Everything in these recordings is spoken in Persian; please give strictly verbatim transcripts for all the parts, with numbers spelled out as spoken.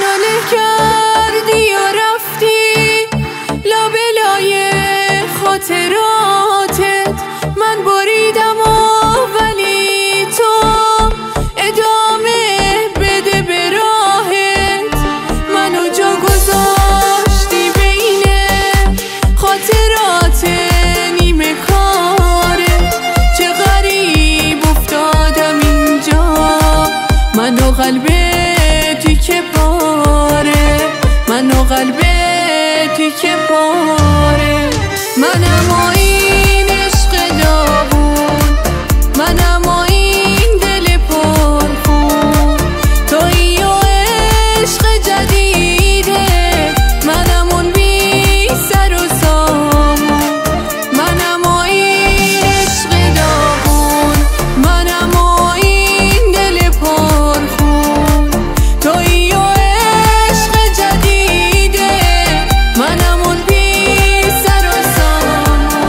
منو له کردی و رفتی لابلای خاطراتت. من بریدم و ولی تو ادامه بده به راهت. منو جا گذاشتی بین خاطرات نیمه کاره. چه غریب افتادم اینجا، منو قلبتی که پاره، منو قلبتی که پاره. منم و این عشق داغون، منم و این دل پرخون. تویی و عشق جدیده، منم اون بی سر و سامون. منم و این عشق داغون، منم و این دل پرخون. تویی و عشق جدیده، منم اون بی سر و سامون.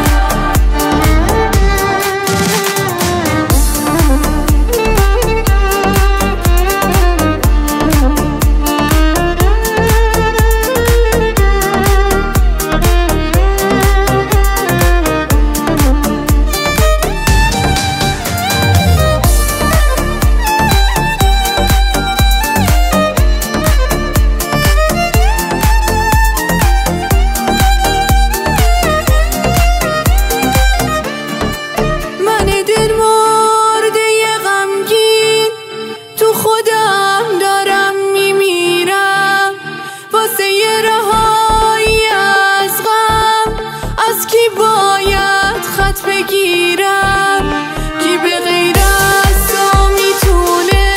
من دل مرده غمگین تو خودم دارم میمیرم. واسه یه رهایی از غم از کی باید خط بگیرم؟ کی به غیر از تو میتونه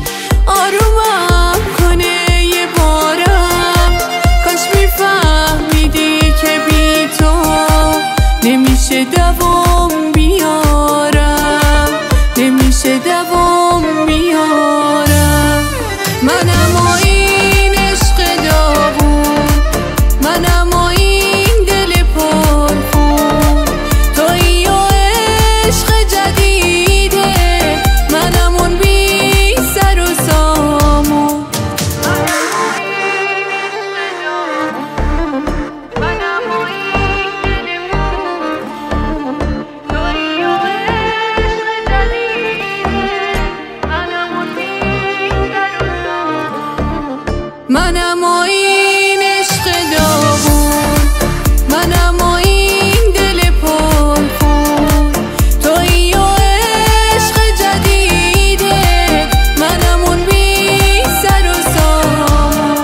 آرومم کنه یه بارم؟ کاش میفهمیدی که بی تو نمیشه دوام بیارم، نمیشه دوام بیارم. منم و این عشق داغون، منم و این دل پرخون. تویی و عشق جدیده، منم اون بی سر و سامون. منم و این دل پرخون. تویی و عشق جدیده، منم اون بی سر و سامون. منم و این عشق داغون، منم و این دل پرخون. تویی و عشق جدیده، منم اون بی سر و سامون.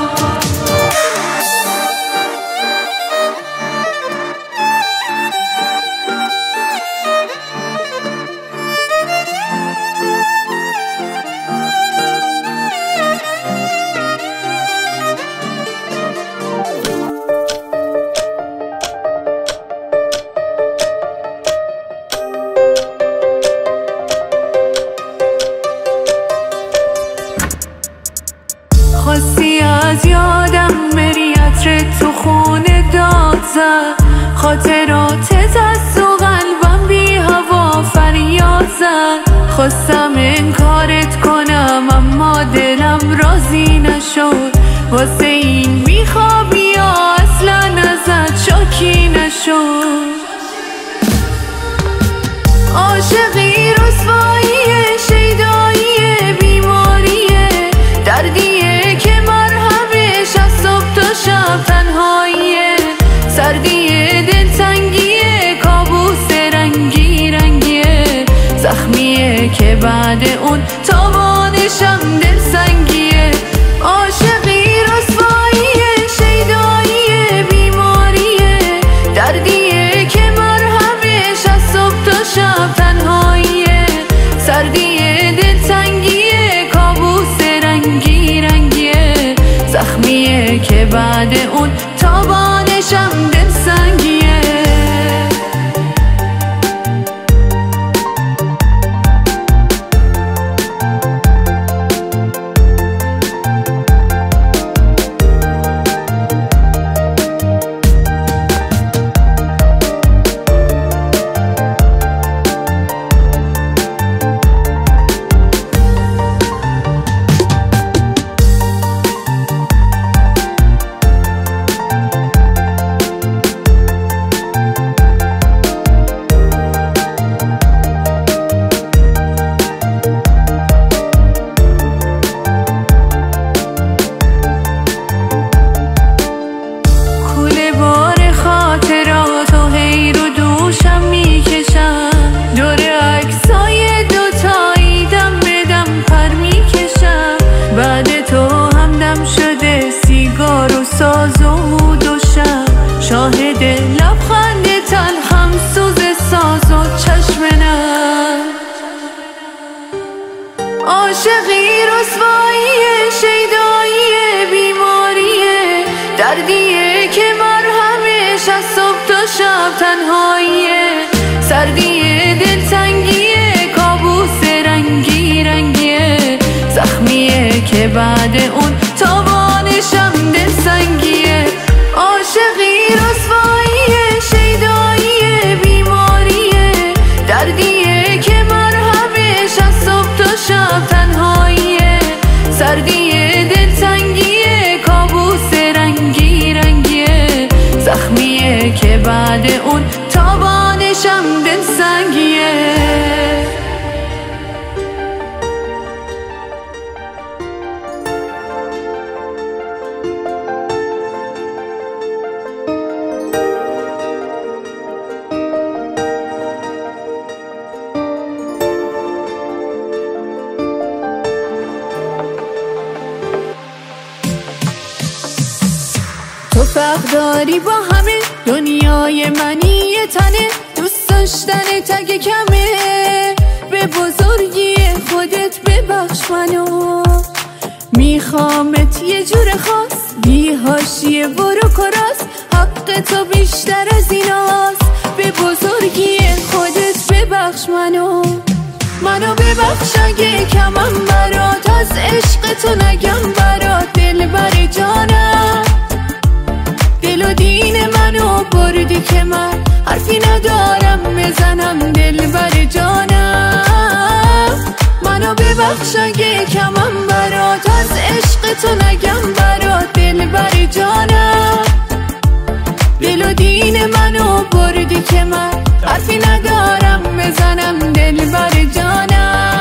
خواستی از یادم بری، عطر تو خونه داد زد. خاطراتت از تو قلبم بی هوا فریاد زد. خواستم انکارت کنم اما دلم راضی نشد. واسه این میخوابی یا اصلا ازت شاکی نشد؟ عاشقی رسواییه، شیداییه، بیماریه، دردیه که مرهمش از صبح تا شب تنهاییه. سردیه، دلتنگیه، کابوس رنگی رنگیه. زخمیه که بعد اون تاوانشم دلسنگیه. عاشقی رسواییه، شیداییه، بیماریه، دردیه که مرهمش از صبح تا شب تنهاییه. سردیه، دلتنگیه، کابوس رنگی رنگیه. زخمیه که بعد اون تاوانشم دلسنگیه. بده، لبخند تلخم سوز ساز و چشم نم. عاشقی رسواییه، شیداییه، بیماریه، دردیه که مرهمش از صبح تا شب تنهاییه. سردیه، دلتنگیه، کابوس رنگی رنگیه، زخمیه که بعد اون تابانشم دلسنگیه. عاشقی رسواییه، شیداییه، بیماریه، دردیه که مرهمش از صبح تا شب تنهاییه. سردیه، دلتنگیه، کابوس رنگی رنگیه، زخمیه که بعد اون تابانشم دلسنگیه. تو فرق داری با همه، دنیای منی یه تنه، دوست داشتن تگ کمه، به بزرگی خودت ببخش منو. میخوامت یه جور خاص، بی حاشیه برو کراس، حق تو بیشتر از ایناست، به بزرگی خودت ببخش منو. منو ببخش اگه کمم برات، از عشق تو نگم برات، دل بر جانم. دل و دین منو بردی که من حرفی ندارم بزنم، دل بر جانم. منو ببخش اگه کمم برات، از عشق تو نگم برات، دل بر جانم. دل و دین منو بردی که من حرفی ندارم بزنم، دل بر جانم.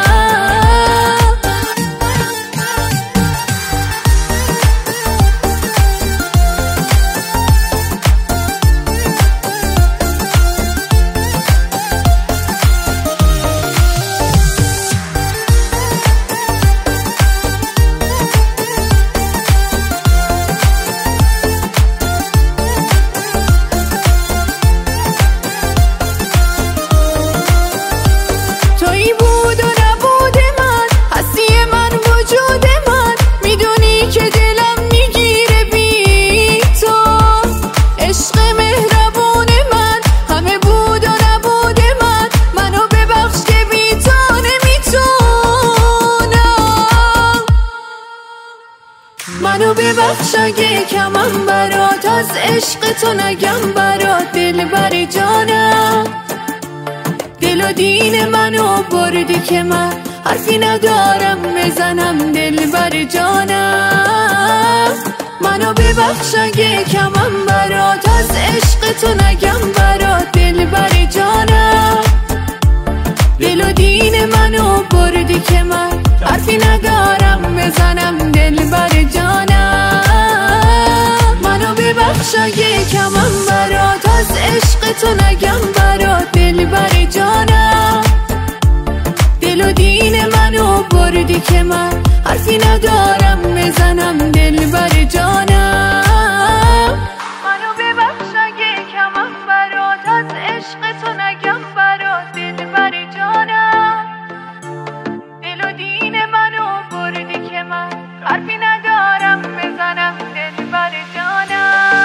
منو ببخش اگه کمم برات، از عشق تو نگم برات، دل بر جانم. دل و دین منو بردی که من حرفی ندارم بزنم، دل بر جانم. منو ببخش اگه کمم برات، از عشق تو نگم برات، دل بر جانم. دل و دین منو بردی که من حرفی ندارم بزنم، دل بر جانم. منو ببخش اگه کمم برات، از عشق تو نگم برات، دل بر جانم. دل و دین منو بردی که من حرفی ندارم بزنم، دل بر جانم. منو ببخش اگه کمم برات، از عشق تو نگم برات، دل بر جانم. دل و دین منو بردی که من حرفی ندارم بزنم، دل بر جانم.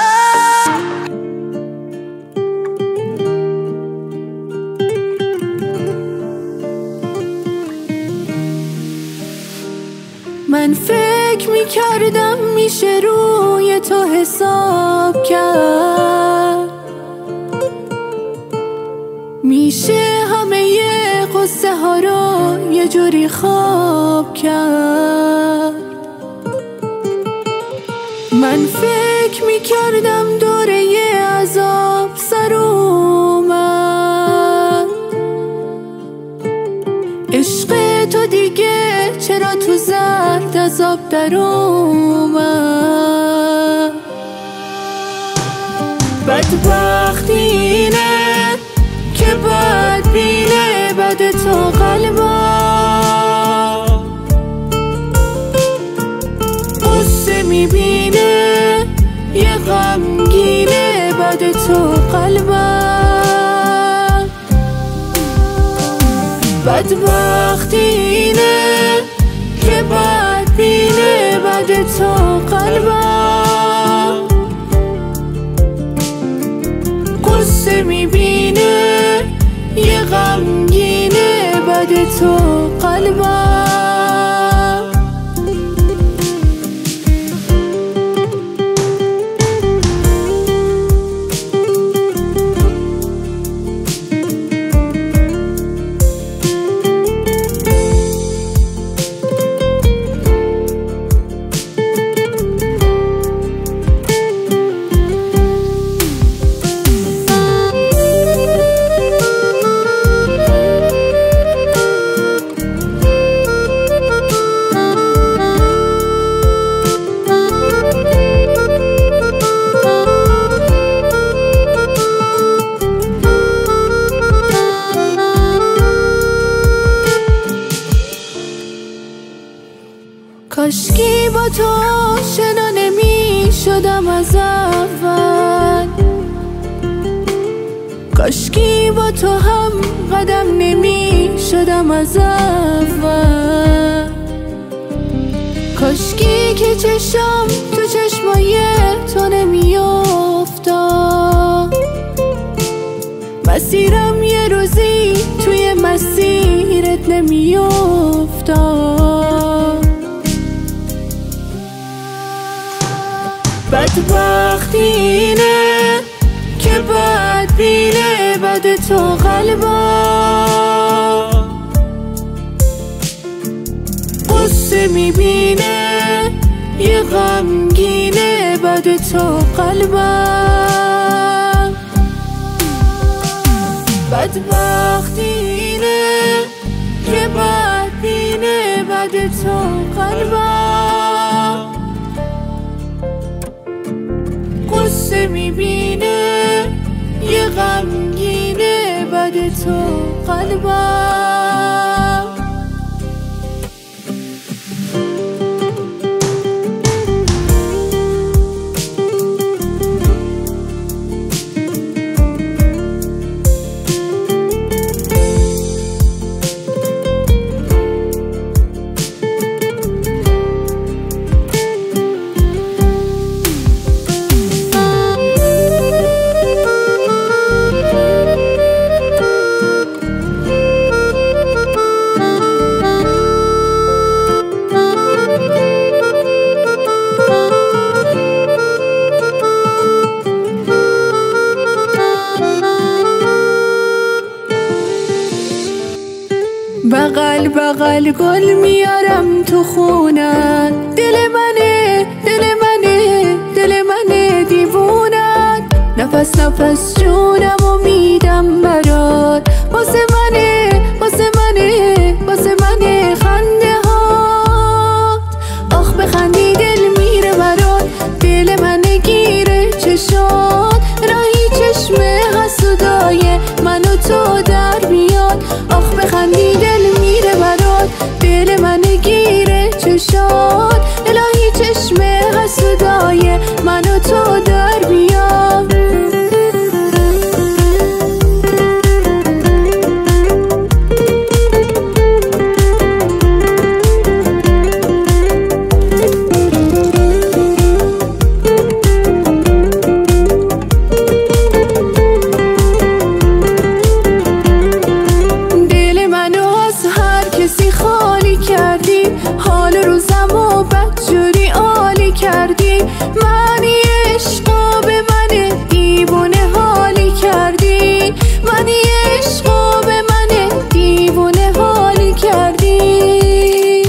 من فکر میکردم میشه روی تو حساب کرد، میشه همه ی قصه ها رو یه جوری خواب کرد. من فکر میکردم دوره ی عذاب سر اومد، عشق تو دیگه چرا تو زرد عذاب در اومد. بدبختی اینه که بد بینه بد تو قلبا، قصه میبینه یه غمگینه بعد تو قلبم. بدبختی اینه که بدبینه بعد تو قلبم. قصه میبینه یه غمگینه بعد تو قلبم. کاشکی با تو آشنا نمی شدم از اول. کاشکی با تو هم قدم نمی شدم از اول. کاشکی که چشم تو چشمای تو نمی افتاد. مسیرم یه روزی توی مسیرت نمی افتاد. بدبختی اینه که بدبینه بعد تو قلبم. قصه میبینه یه غمگینه بعد تو قلبم. بدبختی اینه که بدبینه بعد تو قلبم. قصه میبینه یه غمگینه بعد تو قلبم. بغل بغل گل میارم تو خونت. دل منه دل منه دل منه دیوونت. نفس نفس جونم و میدم برات. واسه منه واسه منه واسه منه خنده هات. آخ بخندی دل میره برات. دل منه گیره چشات. راهی چشم حسودای من و تو در بیاد. آخ بخندی دل میره برات. دل منه گیره چشات. الهی چشم حسودای من و تو در بیاد. حال روزمو بدجوری عالی کردی. منی عشقا به من دیوونه حالی کردی. منی عشقا به من دیوونه حالی کردی.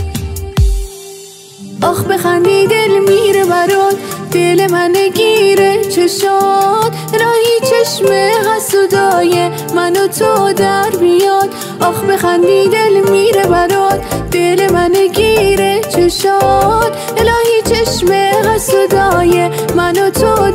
آخ بخندی دل میره برات. دل من گیره چشات. راهی چشم حسودای من و تو در بیاد. آخ بخندی دل میره برات. دل من گیره چشات. الهی چشم حسودای من و تو